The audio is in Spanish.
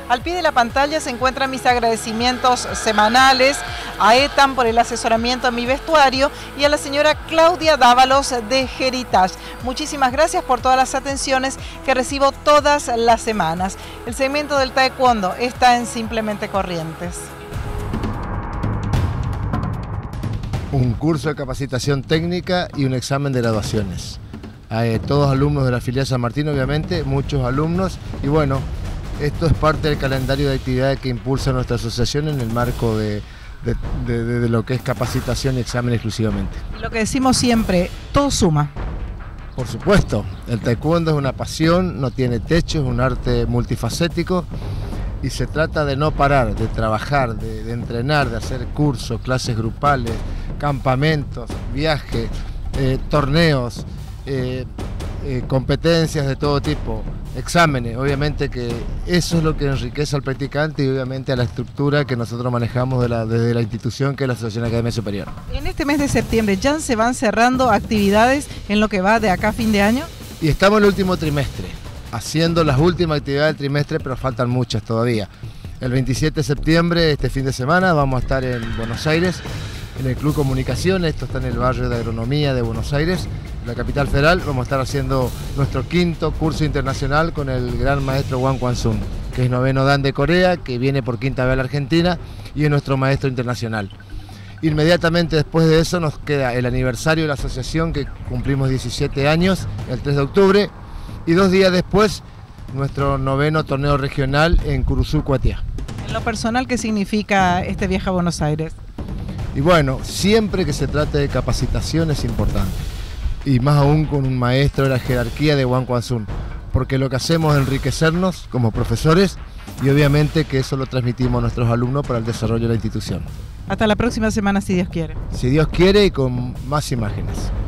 Al pie de la pantalla se encuentran mis agradecimientos semanales a Etan por el asesoramiento a mi vestuario y a la señora Claudia Dávalos de Heritage. Muchísimas gracias por todas las atenciones que recibo todas las semanas. El segmento del taekwondo está en Simplemente Corrientes. Un curso de capacitación técnica y un examen de graduaciones. Todos alumnos de la filial San Martín, obviamente, muchos alumnos, y bueno, esto es parte del calendario de actividades que impulsa nuestra asociación en el marco de lo que es capacitación y examen exclusivamente. Lo que decimos siempre, todo suma. Por supuesto, el taekwondo es una pasión, no tiene techo, es un arte multifacético y se trata de no parar, de trabajar, de entrenar, de hacer cursos, clases grupales, campamentos, viajes, torneos, competencias de todo tipo, exámenes. Obviamente que eso es lo que enriquece al practicante y obviamente a la estructura que nosotros manejamos desde la institución que es la Asociación Academia Superior. En este mes de septiembre ya se van cerrando actividades en lo que va de acá a fin de año. Y estamos en el último trimestre, haciendo las últimas actividades del trimestre, pero faltan muchas todavía. El 27 de septiembre, este fin de semana, vamos a estar en Buenos Aires, en el Club Comunicaciones. Esto está en el barrio de Agronomía de Buenos Aires, la capital federal. Vamos a estar haciendo nuestro quinto curso internacional con el gran maestro Wang Kwan-Sun, que es noveno dan de Corea, que viene por quinta vez a la Argentina y es nuestro maestro internacional. Inmediatamente después de eso nos queda el aniversario de la asociación, que cumplimos 17 años, el 3 de octubre, y 2 días después nuestro noveno torneo regional en Curuzú, Cuatiá. En lo personal, ¿qué significa este viaje a Buenos Aires? Y bueno, siempre que se trate de capacitación es importante, y más aún con un maestro de la jerarquía de Wang Kwan-Sun, porque lo que hacemos es enriquecernos como profesores y obviamente que eso lo transmitimos a nuestros alumnos para el desarrollo de la institución. Hasta la próxima semana, si Dios quiere. Si Dios quiere, y con más imágenes.